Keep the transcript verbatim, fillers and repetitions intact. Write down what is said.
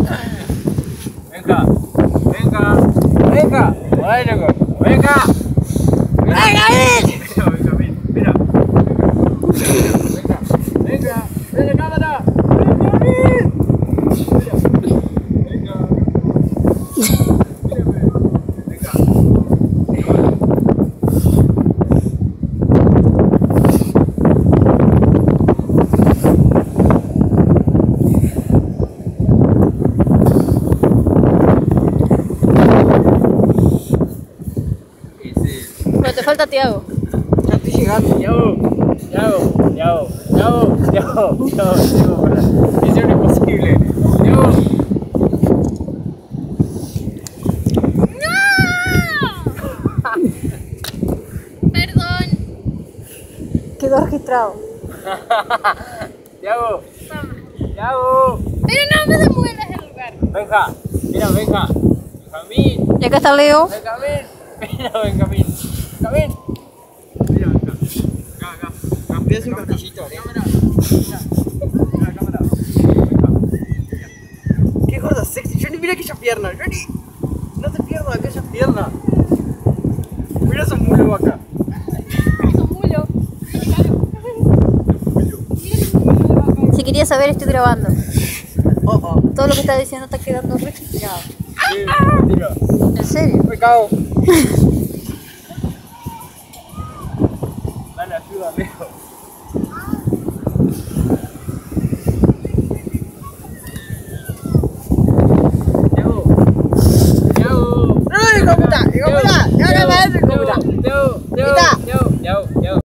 Venga, venga, venga. Bueno, venga. Venga, Benjamín. Mira. Venga, venga. Venga, cámara. Benjamín. Mira. Venga. Venga. Pero te falta Tiago. Ya estoy llegando. Tiago, Tiago, Tiago, Tiago, Tiago, Tiago, Tiago, misión imposible. Tiago. Perdón. Quedó registrado. Tiago, Tiago. Pero no me demuelas el lugar. Benja, mira, Benja. Benjamín. Y acá está Leo. Benjamín. Mira, Benjamín. Benjamín. Mira, Benja. Acá, acá. Acá. Mira, un castillito. Cámara. Mira. Mira la cámara. Benja. Qué gorda sexy. Johnny, mira aquella pierna. Johnny. No te pierdas aquella pierna. Mira esos mulos acá. Es un mulo. Si querías saber, estoy grabando. Oh, oh. Todo lo que estás diciendo está quedando registrado. Sí, mentira. ¿En serio? Me cago. Dale, ayuda, Leo.